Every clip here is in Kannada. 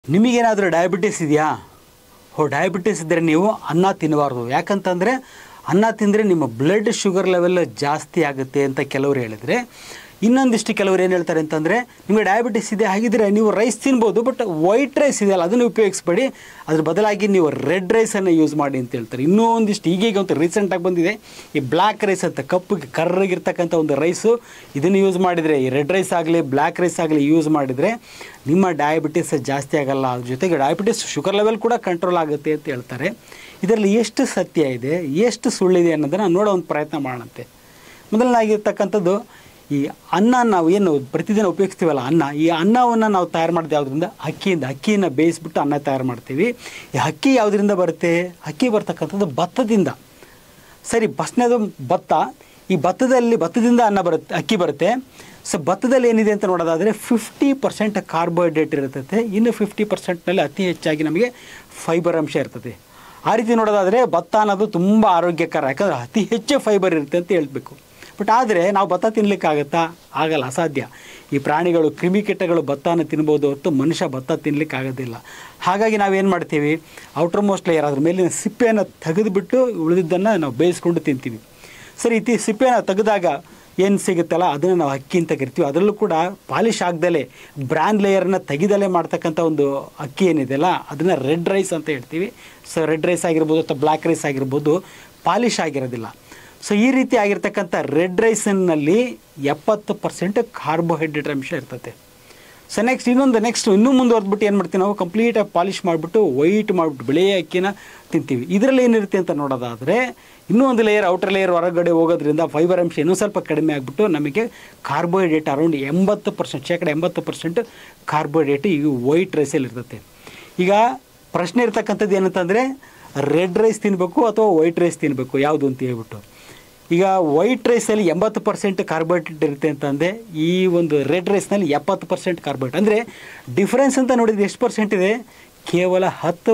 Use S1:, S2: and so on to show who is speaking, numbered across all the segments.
S1: ನಿಮಗೇನಾದರೂ ಡಯಾಬಿಟಿಸ್ ಇದೆಯಾ? ಡಯಾಬಿಟಿಸ್ ಇದ್ದರೆ ನೀವು ಅನ್ನ ತಿನ್ನಬಾರ್ದು. ಯಾಕಂತಂದರೆ ಅನ್ನ ತಿಂದರೆ ನಿಮ್ಮ ಬ್ಲಡ್ ಶುಗರ್ ಲೆವೆಲ್ ಜಾಸ್ತಿ ಆಗುತ್ತೆ ಅಂತ ಕೆಲವರು ಹೇಳಿದರೆ, ಇನ್ನೊಂದಿಷ್ಟು ಕೆಲವರು ಏನು ಹೇಳ್ತಾರೆ ಅಂತಂದರೆ, ನಿಮಗೆ ಡಯಾಬಿಟಿಸ್ ಇದೆ, ಹಾಗಿದ್ರೆ ನೀವು ರೈಸ್ ತಿನ್ಬೋದು, ಬಟ್ ವೈಟ್ ರೈಸ್ ಇದೆಯಲ್ಲ ಅದನ್ನು ಉಪಯೋಗಿಸ್ಬೇಡಿ, ಅದ್ರ ಬದಲಾಗಿ ನೀವು ರೆಡ್ ರೈಸನ್ನು ಯೂಸ್ ಮಾಡಿ ಅಂತ ಹೇಳ್ತಾರೆ. ಇನ್ನೂ ಒಂದಿಷ್ಟು ಈಗೀಗ ಒಂದು ರೀಸೆಂಟಾಗಿ ಬಂದಿದೆ ಈ ಬ್ಲ್ಯಾಕ್ ರೈಸ್ ಅಂತ, ಕಪ್ಪಗೆ ಕರ್ರಗಿರ್ತಕ್ಕಂಥ ಒಂದು ರೈಸು, ಇದನ್ನು ಯೂಸ್ ಮಾಡಿದರೆ, ಈ ರೆಡ್ ರೈಸ್ ಆಗಲಿ ಬ್ಲ್ಯಾಕ್ ರೈಸ್ ಆಗಲಿ ಯೂಸ್ ಮಾಡಿದರೆ ನಿಮ್ಮ ಡಯಾಬಿಟಿಸ್ ಜಾಸ್ತಿ ಆಗಲ್ಲ, ಅದ್ರ ಜೊತೆಗೆ ಡಯಾಬಿಟಿಸ್ ಶುಗರ್ ಲೆವೆಲ್ ಕೂಡ ಕಂಟ್ರೋಲ್ ಆಗುತ್ತೆ ಅಂತ ಹೇಳ್ತಾರೆ. ಇದರಲ್ಲಿ ಎಷ್ಟು ಸತ್ಯ ಇದೆ, ಎಷ್ಟು ಸುಳ್ಳಿದೆ ಅನ್ನೋದನ್ನು ನೋಡೋ ಒಂದು ಪ್ರಯತ್ನ ಮಾಡೋಣಂತೆ. ಮೊದಲನಾಗಿರ್ತಕ್ಕಂಥದ್ದು, ಈ ಅನ್ನ ನಾವು ಏನು ಪ್ರತಿದಿನ ಉಪಯೋಗಿಸ್ತೀವಲ್ಲ ಅನ್ನ, ಈ ಅನ್ನವನ್ನು ನಾವು ತಯಾರು ಮಾಡೋದು ಯಾವುದರಿಂದ? ಅಕ್ಕಿಯನ್ನು ಬೇಯಿಸ್ಬಿಟ್ಟು ಅನ್ನ ತಯಾರು ಮಾಡ್ತೀವಿ. ಈ ಅಕ್ಕಿ ಯಾವುದರಿಂದ ಬರುತ್ತೆ? ಅಕ್ಕಿ ಬರ್ತಕ್ಕಂಥದ್ದು ಭತ್ತದಿಂದ. ಸರಿ, ಫಸ್ಟ್ನೇದು ಭತ್ತ. ಈ ಭತ್ತದಿಂದ ಅಕ್ಕಿ ಬರುತ್ತೆ. ಸೊ ಭತ್ತದಲ್ಲಿ ಏನಿದೆ ಅಂತ ನೋಡೋದಾದರೆ 50% ಕಾರ್ಬೋಹೈಡ್ರೇಟ್ ಇರ್ತದೆ, ಇನ್ನು 50%ನಲ್ಲಿ ಅತಿ ಹೆಚ್ಚಾಗಿ ನಮಗೆ ಫೈಬರ್ ಅಂಶ ಇರ್ತದೆ. ಆ ರೀತಿ ನೋಡೋದಾದರೆ ಭತ್ತ ಅನ್ನೋದು ತುಂಬ ಆರೋಗ್ಯಕರ, ಯಾಕಂದರೆ ಅತಿ ಹೆಚ್ಚು ಫೈಬರ್ ಇರುತ್ತೆ ಅಂತ ಹೇಳ್ಬೇಕು. ಬಟ್ ಆದರೆ ನಾವು ಭತ್ತ ತಿನ್ನಲಿಕ್ಕಾಗತ್ತಾ? ಆಗಲ್ಲ, ಅಸಾಧ್ಯ. ಈ ಪ್ರಾಣಿಗಳು, ಕ್ರಿಮಿಕೀಟಗಳು ಭತ್ತನ ತಿನ್ಬೋದು ಹೊರತು ಮನುಷ್ಯ ಭತ್ತ ತಿನ್ನಲಿಕ್ಕೆ ಆಗೋದಿಲ್ಲ. ಹಾಗಾಗಿ ನಾವೇನು ಮಾಡ್ತೀವಿ, ಔಟರ್ ಮೋಸ್ಟ್ ಲೇಯರ್ ಅದ್ರ ಮೇಲಿನ ಸಿಪ್ಪೆಯನ್ನು ತೆಗೆದುಬಿಟ್ಟು ಉಳಿದಿದ್ದನ್ನು ನಾವು ಬೇಯಿಸ್ಕೊಂಡು ತಿಂತೀವಿ. ಸರಿ, ಸಿಪ್ಪೆಯನ್ನು ತೆಗೆದಾಗ ಏನು ಸಿಗುತ್ತಲ್ಲ ಅದನ್ನು ನಾವು ಅಕ್ಕಿ ಅಂತ ಕರಿತೀವಿ. ಅದರಲ್ಲೂ ಕೂಡ ಪಾಲಿಶ್ ಆಗದಲೇ, ಬ್ರ್ಯಾನ್ ಲೇಯರ್ನ ತೆಗೆದಲೇ ಮಾಡ್ತಕ್ಕಂಥ ಒಂದು ಅಕ್ಕಿ ಏನಿದೆಯಲ್ಲ ಅದನ್ನು ರೆಡ್ ರೈಸ್ ಅಂತ ಹೇಳ್ತೀವಿ. ಸೊ ರೆಡ್ ರೈಸ್ ಆಗಿರ್ಬೋದು ಅಥವಾ ಬ್ಲ್ಯಾಕ್ ರೈಸ್ ಆಗಿರ್ಬೋದು, ಪಾಲಿಶ್ ಆಗಿರೋದಿಲ್ಲ. ಸೊ ಈ ರೀತಿ ಆಗಿರ್ತಕ್ಕಂಥ ರೆಡ್ ರೈಸಿನಲ್ಲಿ 70% ಕಾರ್ಬೋಹೈಡ್ರೇಟ್ ಅಂಶ ಇರ್ತದೆ. ಸೊ ಇನ್ನೂ ಮುಂದುವರೆದ್ಬಿಟ್ಟು ಏನು ಮಾಡ್ತೀವಿ ನಾವು, ಕಂಪ್ಲೀಟಾಗಿ ಪಾಲಿಶ್ ಮಾಡಿಬಿಟ್ಟು ವೈಟ್ ಮಾಡಿಬಿಟ್ಟು ಬಿಳಿಯ ಅಕ್ಕಿನ ತಿಂತೀವಿ. ಇದರಲ್ಲಿ ಏನಿರುತ್ತೆ ಅಂತ ನೋಡೋದಾದರೆ, ಇನ್ನೂ ಒಂದು ಲೇಯರ್, ಔಟರ್ ಲೇಯರ್ ಹೊರಗಡೆ ಹೋಗೋದ್ರಿಂದ ಫೈಬರ್ ಅಂಶ ಇನ್ನೂ ಸ್ವಲ್ಪ ಕಡಿಮೆ ಆಗಿಬಿಟ್ಟು ನಮಗೆ ಕಾರ್ಬೋಹೈಡ್ರೇಟ್ ಅರೌಂಡ್ 80% ಕಾರ್ಬೋಹೈಡ್ರೇಟ್ ಈ ವೈಟ್ ರೈಸಲ್ಲಿ ಇರ್ತದೆ. ಈಗ ಪ್ರಶ್ನೆ ಇರ್ತಕ್ಕಂಥದ್ದು ಏನಂತಂದರೆ, ರೆಡ್ ರೈಸ್ ತಿನ್ನಬೇಕು ಅಥವಾ ವೈಟ್ ರೈಸ್ ತಿನ್ನಬೇಕು, ಯಾವುದು ಅಂತ ಹೇಳ್ಬಿಟ್ಟು. ಈಗ ವೈಟ್ ರೈಸಲ್ಲಿ 80% ಕಾರ್ಬೋಹೈಡ್ರೇಟ್ ಇರುತ್ತೆ ಅಂತಂದರೆ, ಈ ಒಂದು ರೆಡ್ ರೈಸ್ನಲ್ಲಿ 70% ಕಾರ್ಬೋಹೈಡ್ರೇಟ್. ಅಂದರೆ ಡಿಫ್ರೆನ್ಸ್ ಅಂತ ನೋಡಿದರೆ ಎಷ್ಟು ಪರ್ಸೆಂಟ್ ಇದೆ? ಕೇವಲ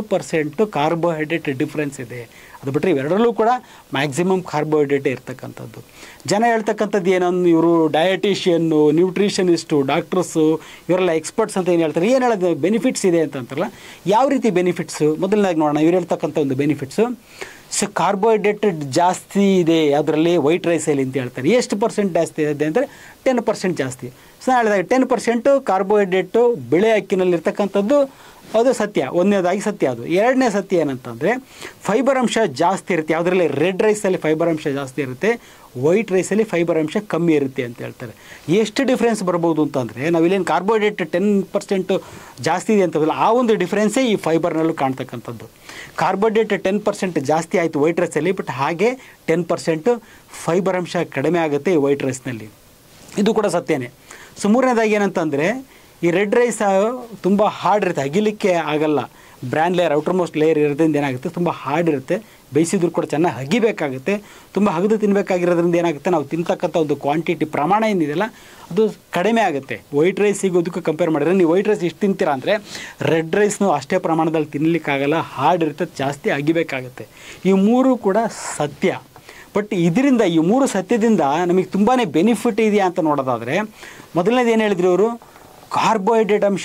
S1: 10% ಕಾರ್ಬೋಹೈಡ್ರೇಟ್ ಡಿಫ್ರೆನ್ಸ್ ಇದೆ. ಅದು ಬಿಟ್ಟರೆ ಇವೆರಡರಲ್ಲೂ ಕೂಡ ಮ್ಯಾಕ್ಸಿಮಮ್ ಕಾರ್ಬೋಹೈಡ್ರೇಟೇ ಇರ್ತಕ್ಕಂಥದ್ದು. ಜನ ಹೇಳ್ತಕ್ಕಂಥದ್ದು ಏನಂದು, ಇವರು ಡಯಟಿಷಿಯನ್ನು, ನ್ಯೂಟ್ರಿಷನಿಸ್ಟು, ಡಾಕ್ಟರ್ಸು, ಇವರೆಲ್ಲ ಎಕ್ಸ್ಪರ್ಟ್ಸ್ ಅಂತ ಏನು ಹೇಳ್ತಾರೆ, ಏನು ಹೇಳೋದು ಬೆನಿಫಿಟ್ಸ್ ಇದೆ ಅಂತಂತಾರಲ್ಲ, ಯಾವ ರೀತಿ ಬೆನಿಫಿಟ್ಸು ಮೊದಲನೇದಾಗಿ ನೋಡೋಣ. ಇವ್ರು ಹೇಳ್ತಕ್ಕಂಥ ಒಂದು ಬೆನಿಫಿಟ್ಸು, ಸೊ ಕಾರ್ಬೋಹೈಡ್ರೇಟ್ ಜಾಸ್ತಿ ಇದೆ ಅದರಲ್ಲಿ ವೈಟ್ ರೈಸಲ್ಲಿ ಅಂತ ಹೇಳ್ತಾರೆ. ಎಷ್ಟು ಪರ್ಸೆಂಟ್ ಜಾಸ್ತಿ ಇದೆ ಅಂದರೆ 10% ಜಾಸ್ತಿ. ಸೊ ನಾನು ಹೇಳಿದಾಗ 10% ಕಾರ್ಬೋಹೈಡ್ರೇಟು ಬಿಳೆ ಅಕ್ಕಿನಲ್ಲಿರ್ತಕ್ಕಂಥದ್ದು, ಅದು ಸತ್ಯ. ಒಂದನೇದಾಗಿ ಸತ್ಯ ಅದು. ಎರಡನೇ ಸತ್ಯ ಏನಂತಂದರೆ, ಫೈಬರ್ ಅಂಶ ಜಾಸ್ತಿ ಇರುತ್ತೆ. ಯಾವುದರಲ್ಲಿ? ರೆಡ್ ರೈಸಲ್ಲಿ ಫೈಬರ್ ಅಂಶ ಜಾಸ್ತಿ ಇರುತ್ತೆ, ವೈಟ್ ರೈಸಲ್ಲಿ ಫೈಬರ್ ಅಂಶ ಕಮ್ಮಿ ಇರುತ್ತೆ ಅಂತ ಹೇಳ್ತಾರೆ. ಎಷ್ಟು ಡಿಫ್ರೆನ್ಸ್ ಬರ್ಬೋದು ಅಂತಂದರೆ, ನಾವಿಲ್ಲೇನು ಕಾರ್ಬೋಹೈಡ್ರೇಟ್ 10% ಜಾಸ್ತಿ ಇದೆ ಅಂತಲ್ಲ, ಆ ಒಂದು ಡಿಫ್ರೆನ್ಸೇ ಈ ಫೈಬರ್ನಲ್ಲೂ ಕಾಣ್ತಕ್ಕಂಥದ್ದು. ಕಾರ್ಬೋಹೈಡ್ರೇಟ್ 10% ಜಾಸ್ತಿ ಆಯಿತು ವೈಟ್ ರೈಸಲ್ಲಿ, ಬಟ್ ಹಾಗೆ 10% ಫೈಬರ್ ಅಂಶ ಕಡಿಮೆ ಆಗುತ್ತೆ ಈ ವೈಟ್ ರೈಸ್ನಲ್ಲಿ. ಇದು ಕೂಡ ಸತ್ಯನೇ. ಸೊ ಮೂರನೇದಾಗಿ ಏನಂತಂದರೆ, ಈ ರೆಡ್ ರೈಸ್ ತುಂಬ ಹಾರ್ಡ್ ಇರುತ್ತೆ, ಅಗಿಲಿಕ್ಕೆ ಆಗಲ್ಲ. Bran layer, outermost layer ಇರೋದ್ರಿಂದ ಏನಾಗುತ್ತೆ, ತುಂಬ ಹಾರ್ಡ್ ಇರುತ್ತೆ. ಬೇಯಿಸಿದ್ರು ಕೂಡ ಚೆನ್ನಾಗಿ ಹಗಿಬೇಕಾಗುತ್ತೆ. ತುಂಬ ಹಗಿದು ತಿನ್ನಬೇಕಾಗಿರೋದ್ರಿಂದ ಏನಾಗುತ್ತೆ, ನಾವು ತಿಂತಕ್ಕಂಥ ಒಂದು ಕ್ವಾಂಟಿಟಿ, ಪ್ರಮಾಣ ಏನಿದೆಯಲ್ಲ ಅದು ಕಡಿಮೆ ಆಗುತ್ತೆ. ವೈಟ್ ರೈಸ್ ಸಿಗೋದಕ್ಕೂ ಕಂಪೇರ್ ಮಾಡಿದ್ರೆ, ನೀವು ವೈಟ್ ರೈಸ್ ಎಷ್ಟು ತಿಂತೀರಾ ಅಂದರೆ, ರೆಡ್ ರೈಸ್ನು ಅಷ್ಟೇ ಪ್ರಮಾಣದಲ್ಲಿ ತಿನ್ನಲಿಕ್ಕಾಗಲ್ಲ, ಹಾರ್ಡ್ ಇರುತ್ತೆ, ಜಾಸ್ತಿ ಅಗಿಬೇಕಾಗುತ್ತೆ. ಈ ಮೂರು ಕೂಡ ಸತ್ಯ. ಬಟ್ ಇದರಿಂದ, ಈ ಮೂರು ಸತ್ಯದಿಂದ ನಮಗೆ ತುಂಬಾ ಬೆನಿಫಿಟ್ ಇದೆಯಾ ಅಂತ ನೋಡೋದಾದರೆ, ಮೊದಲನೇದು ಏನು ಹೇಳಿದ್ರು ಇವರು, ಕಾರ್ಬೋಹೈಡ್ರೇಟ್ ಅಂಶ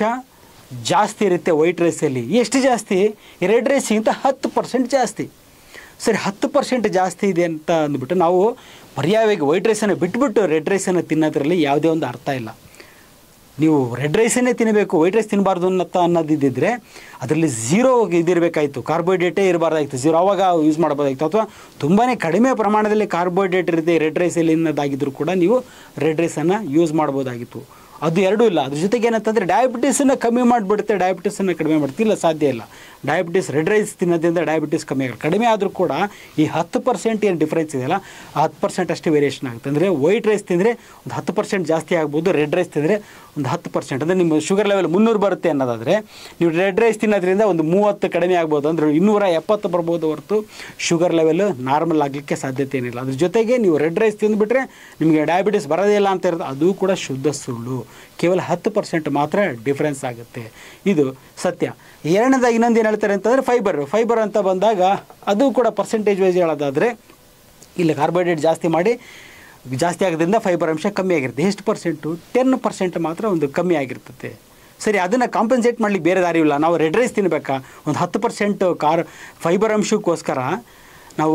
S1: ಜಾಸ್ತಿ ಇರುತ್ತೆ ವೈಟ್ ರೈಸಲ್ಲಿ. ಎಷ್ಟು ಜಾಸ್ತಿ? ರೆಡ್ ರೈಸಿಗಿಂತ 10% ಜಾಸ್ತಿ. ಸರಿ, 10% ಜಾಸ್ತಿ ಇದೆ ಅಂತ ಅಂದ್ಬಿಟ್ಟು ನಾವು ಪರ್ಯಾಯವಾಗಿ ವೈಟ್ ರೈಸನ್ನು ಬಿಟ್ಬಿಟ್ಟು ರೆಡ್ ರೈಸನ್ನು ತಿನ್ನೋದ್ರಲ್ಲಿ ಯಾವುದೇ ಒಂದು ಅರ್ಥ ಇಲ್ಲ. ನೀವು ರೆಡ್ ರೈಸನ್ನೇ ತಿನ್ನಬೇಕು, ವೈಟ್ ರೈಸ್ ತಿನ್ನಬಾರ್ದು ಅನ್ನೋದಿದ್ದರೆ ಅದರಲ್ಲಿ ಝೀರೋ ಇದಿರಬೇಕಾಯಿತು, ಕಾರ್ಬೋಹೈಡ್ರೇಟೇ ಇರಬಾರ್ದಾಗಿತ್ತು, ಝೀರೋ ಆವಾಗ ಯೂಸ್ ಮಾಡ್ಬೋದಾಗಿತ್ತು. ಅಥವಾ ತುಂಬಾ ಕಡಿಮೆ ಪ್ರಮಾಣದಲ್ಲಿ ಕಾರ್ಬೋಹೈಡ್ರೇಟ್ ಇರುತ್ತೆ ರೆಡ್ ರೈಸಲ್ಲಿ ಅನ್ನೋದಾಗಿದ್ದರೂ ಕೂಡ ನೀವು ರೆಡ್ ರೈಸನ್ನು ಯೂಸ್ ಮಾಡ್ಬೋದಾಗಿತ್ತು. ಅದು ಎರಡೂ ಇಲ್ಲ. ಅದ್ರ ಜೊತೆಗೆ ಏನಂತಂದರೆ, ಡಯಾಬಿಟೀಸನ್ನು ಕಮ್ಮಿ ಮಾಡಿಬಿಡುತ್ತೆ, ಡಯಾಬಿಟೀಸನ್ನು ಕಡಿಮೆ ಮಾಡ್ತಿಲ್ಲ, ಸಾಧ್ಯ ಇಲ್ಲ. ಡಯಾಬಿಟೀಸ್ ರೆಡ್ ರೈಸ್ ತಿನ್ನೋದ್ರಿಂದ ಡಯಾಬಿಟೀಸ್ ಕಮ್ಮಿ ಆಗುತ್ತೆ. ಕಡಿಮೆ ಆದರೂ ಕೂಡ ಈ 10% ಏನು ಡಿಫ್ರೆನ್ಸ್ ಇದೆಯಲ್ಲ, ಆ 10% ಅಷ್ಟೇ ವೇರಿಯೇಷನ್ ಆಗುತ್ತೆ. ಅಂದರೆ ವೈಟ್ ರೈಸ್ ತಿಂದರೆ ಒಂದು 10% ಜಾಸ್ತಿ ಆಗ್ಬೋದು, ರೆಡ್ ರೈಸ್ ತಿಂದರೆ ಒಂದು 10%. ಅಂದರೆ ನಿಮ್ಮ ಶುಗರ್ ಲೆವೆಲ್ 300 ಬರುತ್ತೆ ಅನ್ನೋದಾದರೆ, ನೀವು ರೆಡ್ ರೈಸ್ ತಿನ್ನೋದ್ರಿಂದ ಒಂದು 30 ಕಡಿಮೆ ಆಗ್ಬೋದು, ಅಂದರೆ 270 ಬರ್ಬೋದು ಹೊರತು ಶುಗರ್ ಲೆವೆಲ್ ನಾರ್ಮಲ್ ಆಗಲಿಕ್ಕೆ ಸಾಧ್ಯತೆ ಏನಿಲ್ಲ. ಅದ್ರ ಜೊತೆಗೆ ನೀವು ರೆಡ್ ರೈಸ್ ತಿಂದುಬಿಟ್ರೆ ನಿಮಗೆ ಡಯಾಬಿಟಿಸ್ ಬರೋದೇ ಇಲ್ಲ ಅಂತ ಇರೋದು, ಅದು ಕೂಡ ಶುದ್ಧ ಸುಳ್ಳು. ಕೇವಲ 10% ಮಾತ್ರ ಡಿಫ್ರೆನ್ಸ್ ಆಗುತ್ತೆ, ಇದು ಸತ್ಯ. ಎರಡನೇದಾಗಿ ಇನ್ನೊಂದು ಏನು ಹೇಳ್ತಾರೆ ಅಂತಂದರೆ, ಫೈಬರ್ ಅಂತ ಬಂದಾಗ ಅದು ಕೂಡ ಪರ್ಸೆಂಟೇಜ್ ವೈಸ್ ಹೇಳೋದಾದರೆ, ಇಲ್ಲಿ ಕಾರ್ಬೋಹೈಡ್ರೇಟ್ ಜಾಸ್ತಿ ಆಗೋದ್ರಿಂದ ಫೈಬರ್ ಅಂಶ ಕಮ್ಮಿ ಆಗಿರುತ್ತೆ. ಎಷ್ಟು ಪರ್ಸೆಂಟು? 10% ಮಾತ್ರ ಒಂದು ಕಮ್ಮಿ ಆಗಿರ್ತದೆ. ಸರಿ, ಅದನ್ನು ಕಾಂಪನ್ಸೇಟ್ ಮಾಡಲಿಕ್ಕೆ ಬೇರೆ ದಾರಿ ಇಲ್ಲ. ನಾವು ರೆಡ್ ರೈಸ್ ತಿನ್ನಬೇಕಾ? ಒಂದು 10% ಫೈಬರ್ ಅಂಶಕ್ಕೋಸ್ಕರ ನಾವು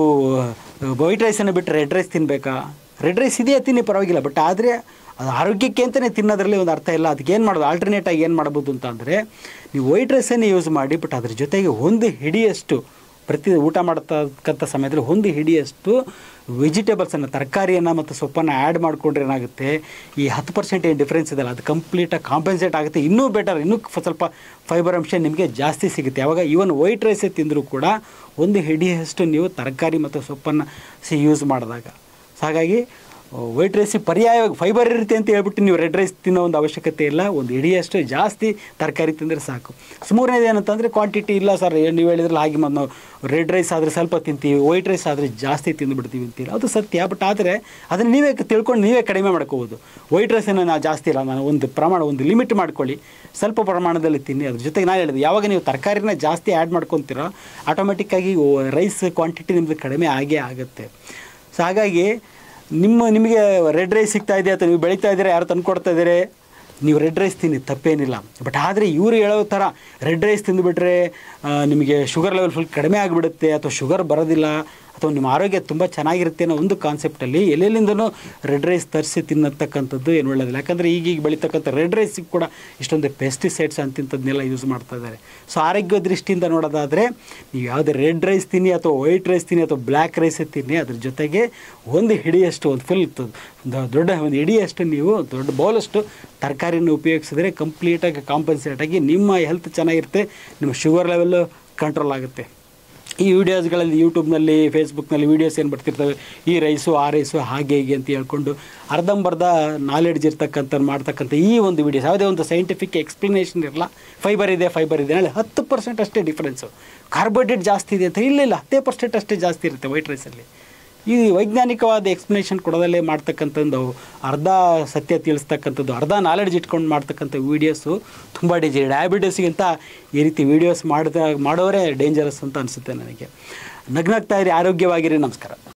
S1: ವೈಟ್ ರೈಸನ್ನು ಬಿಟ್ಟು ರೆಡ್ ರೈಸ್ ತಿನ್ನಬೇಕಾ? ರೆಡ್ ರೈಸ್ ಇದೆಯಾ, ತಿನ್ನಿ, ಪರವಾಗಿಲ್ಲ. ಬಟ್ ಆದರೆ ಅದು ಆರೋಗ್ಯಕ್ಕೆ ಅಂತಲೇ ತಿನ್ನೋದ್ರಲ್ಲಿ ಒಂದು ಅರ್ಥ ಇಲ್ಲ. ಅದಕ್ಕೆ ಏನು ಮಾಡೋದು, ಆಲ್ಟರ್ನೇಟಾಗಿ ಏನು ಮಾಡ್ಬೋದು ಅಂತ ಅಂದರೆ, ನೀವು ವೈಟ್ ರೈಸನ್ನೇ ಯೂಸ್ ಮಾಡಿ, ಬಟ್ ಅದ್ರ ಜೊತೆಗೆ ಒಂದು ಹಿಡಿಯಷ್ಟು ಪ್ರತಿ ಊಟ ಮಾಡ್ತಕ್ಕಂಥ ಸಮಯದಲ್ಲಿ ಒಂದು ಹಿಡಿಯಷ್ಟು ವೆಜಿಟೇಬಲ್ಸನ್ನು, ತರಕಾರಿಯನ್ನು ಮತ್ತು ಸೊಪ್ಪನ್ನು ಆ್ಯಡ್ ಮಾಡಿಕೊಂಡ್ರೆ ಏನಾಗುತ್ತೆ, ಈ 10% ಏನು ಡಿಫ್ರೆನ್ಸ್ ಇದೆಯಲ್ಲ ಅದು ಕಂಪ್ಲೀಟಾಗಿ ಕಾಂಪೆನ್ಸೇಟ್ ಆಗುತ್ತೆ. ಇನ್ನೂ ಬೆಟರ್, ಇನ್ನೂ ಸ್ವಲ್ಪ ಫೈಬರ್ ಅಂಶ ನಿಮಗೆ ಜಾಸ್ತಿ ಸಿಗುತ್ತೆ. ಯಾವಾಗ ಈವನ್ ವೈಟ್ ರೈಸೇ ತಿಂದರೂ ಕೂಡ ಒಂದು ಹಿಡಿಯಷ್ಟು ನೀವು ತರಕಾರಿ ಮತ್ತು ಸೊಪ್ಪನ್ನು ಯೂಸ್ ಮಾಡಿದಾಗ. ಹಾಗಾಗಿ ವೈಟ್ ರೈಸಿಗೆ ಪರ್ಯಾಯವಾಗಿ ಫೈಬರ್ ಇರುತ್ತೆ ಅಂತ ಹೇಳ್ಬಿಟ್ಟು ನೀವು ರೆಡ್ ರೈಸ್ ತಿನ್ನೋ ಒಂದು ಅವಶ್ಯಕತೆ ಇಲ್ಲ. ಒಂದು ಹಿಡಿಯಷ್ಟು ಜಾಸ್ತಿ ತರಕಾರಿ ತಿಂದರೆ ಸಾಕು. ಮೂರನೇದು ಏನಂತಂದರೆ ಕ್ವಾಂಟಿಟಿ ಇಲ್ಲ ಸರ್, ನೀವು ಹೇಳಿದ್ರಲ್ಲ ಹಾಗೆ ನಾವು ರೆಡ್ ರೈಸ್ ಆದರೆ ಸ್ವಲ್ಪ ತಿಂತೀವಿ, ವೈಟ್ ರೈಸ್ ಆದರೆ ಜಾಸ್ತಿ ತಿಂದುಬಿಡ್ತೀವಿ ಅಂತೀವಿ. ಅದು ಸತ್ಯ. ಬಟ್ ಆದರೆ ಅದನ್ನು ನೀವೇ ತಿಳ್ಕೊಂಡು ನೀವೇ ಕಡಿಮೆ ಮಾಡ್ಕೋಬೋದು. ವೈಟ್ ರೈಸನ್ನು ನಾವು ಜಾಸ್ತಿ ಇಲ್ಲ, ನಾನು ಒಂದು ಪ್ರಮಾಣ, ಒಂದು ಲಿಮಿಟ್ ಮಾಡ್ಕೊಳ್ಳಿ, ಸ್ವಲ್ಪ ಪ್ರಮಾಣದಲ್ಲಿ ತಿನ್ನಿ. ಅದ್ರ ಜೊತೆಗೆ ನಾನು ಹೇಳಿದೆ, ಯಾವಾಗ ನೀವು ತರಕಾರಿನ ಜಾಸ್ತಿ ಆ್ಯಡ್ ಮಾಡ್ಕೊತೀರೋ ಆಟೋಮೆಟಿಕ್ಕಾಗಿ ರೈಸ್ ಕ್ವಾಂಟಿಟಿ ನಿಮ್ಮದು ಕಡಿಮೆ ಆಗೇ ಆಗುತ್ತೆ. ಸೊ ಹಾಗಾಗಿ ನಿಮಗೆ ರೆಡ್ ರೈಸ್ ಸಿಗ್ತಾಯಿದೆ ಅಥವಾ ನೀವು ಬೆಳೀತಾ ಇದ್ದೀರಾ, ಯಾರು ತಂದುಕೊಡ್ತಾ ಇದ್ದಾರೆ, ನೀವು ರೆಡ್ ರೈಸ್ ತಿನ್ನಿ, ತಪ್ಪೇನಿಲ್ಲ. ಬಟ್ ಆದರೆ ಇವರು ಹೇಳೋ ಥರ ರೆಡ್ ರೈಸ್ ತಿಂದುಬಿಟ್ರೆ ನಿಮಗೆ ಶುಗರ್ ಲೆವೆಲ್ ಫುಲ್ ಕಡಿಮೆ ಆಗಿಬಿಡುತ್ತೆ ಅಥವಾ ಶುಗರ್ ಬರೋದಿಲ್ಲ ಅಥವಾ ನಿಮ್ಮ ಆರೋಗ್ಯ ತುಂಬ ಚೆನ್ನಾಗಿರುತ್ತೆ ಅನ್ನೋ ಒಂದು ಕಾನ್ಸೆಪ್ಟಲ್ಲಿ ಎಲ್ಲೆಲ್ಲಿಂದನೂ ರೆಡ್ ರೈಸ್ ತರಿಸಿ ತಿನ್ನತಕ್ಕಂಥದ್ದು ಏನು ಒಳ್ಳೆಯದಿಲ್ಲ. ಯಾಕಂದರೆ ಈಗೀಗ ಬೆಳೀತಕ್ಕಂಥ ರೆಡ್ ರೈಸಿಗೆ ಕೂಡ ಇಷ್ಟೊಂದು ಪೆಸ್ಟಿಸೈಡ್ಸ್ ಅಂತಿಂಥದ್ದನ್ನೆಲ್ಲ ಯೂಸ್ ಮಾಡ್ತಾ ಇದ್ದಾರೆ. ಸೊ ಆರೋಗ್ಯ ದೃಷ್ಟಿಯಿಂದ ನೋಡೋದಾದರೆ ನೀವು ಯಾವುದೇ ರೆಡ್ ರೈಸ್ ತಿನ್ನಿ ಅಥವಾ ವೈಟ್ ರೈಸ್ ತಿನ್ನಿ ಅಥವಾ ಬ್ಲ್ಯಾಕ್ ರೈಸ್ ತಿನ್ನಿ, ಅದ್ರ ಜೊತೆಗೆ ಒಂದು ಹಿಡಿಯಷ್ಟು, ಒಂದು ಫುಲ್ ದೊಡ್ಡ ಒಂದು ಹಿಡಿಯಷ್ಟು ನೀವು ದೊಡ್ಡ ಬೌಲಷ್ಟು ತರಕಾರಿಯನ್ನು ಉಪಯೋಗಿಸಿದ್ರೆ ಕಂಪ್ಲೀಟಾಗಿ ಕಾಂಪನ್ಸೇಟಾಗಿ ನಿಮ್ಮ ಹೆಲ್ತ್ ಚೆನ್ನಾಗಿರುತ್ತೆ, ನಿಮ್ಮ ಶುಗರ್ ಲೆವೆಲ್ಲು ಕಂಟ್ರೋಲ್ ಆಗುತ್ತೆ. ಈ ವಿಡಿಯೋಸ್ಗಳಲ್ಲಿ ಯೂಟ್ಯೂಬ್ನಲ್ಲಿ ಫೇಸ್ಬುಕ್ನಲ್ಲಿ ವೀಡಿಯೋಸ್ ಏನು ಬರ್ತಿರ್ತವೆ, ಈ ರೈಸು ಆ ರೈಸು ಹಾಗೆ ಹೀಗೆ ಅಂತ ಹೇಳ್ಕೊಂಡು ಅರ್ಧಂಬರ್ಧ ನಾಲೆಡ್ಜ್ ಇರ್ತಕ್ಕಂಥ ಮಾಡ್ತಕ್ಕಂಥ ಈ ಒಂದು ವೀಡಿಯೋಸ್ ಯಾವುದೇ ಒಂದು ಸೈಂಟಿಫಿಕ್ ಎಕ್ಸ್ಪ್ಲನೇಷನ್ ಇರಲ್ಲ. ಫೈಬರ್ ಇದೆ ಹೇಳಿ 10% ಅಷ್ಟೇ ಡಿಫ್ರೆನ್ಸು. ಕಾರ್ಬೋಹೈಡ್ರೇಟ್ ಜಾಸ್ತಿ ಇದೆ ಅಂತ ಇಲ್ಲ, 10% ಅಷ್ಟೇ ಜಾಸ್ತಿ ಇರುತ್ತೆ ವೈಟ್ ರೈಸಲ್ಲಿ. ಈ ವೈಜ್ಞಾನಿಕವಾದ ಎಕ್ಸ್ಪ್ಲನೇಷನ್ ಕೊಡೋದಲ್ಲೇ ಮಾಡ್ತಕ್ಕಂಥದ್ದು, ಅರ್ಧ ಸತ್ಯ ತಿಳಿಸ್ತಕ್ಕಂಥದ್ದು, ಅರ್ಧ ನಾಲೆಡ್ಜ್ ಇಟ್ಕೊಂಡು ಮಾಡ್ತಕ್ಕಂಥ ವೀಡಿಯೋಸು ತುಂಬ ಡೇಂಜರ್. ಡಯಾಬಿಟಿಸ್ಗಿಂತ ಈ ರೀತಿ ವೀಡಿಯೋಸ್ ಮಾಡೋರೇ ಡೇಂಜರಸ್ ಅಂತ ಅನಿಸುತ್ತೆ ನನಗೆ. ನಗ್ನಾಗ್ತಾ ಇರಿ, ಆರೋಗ್ಯವಾಗಿರಿ. ನಮಸ್ಕಾರ.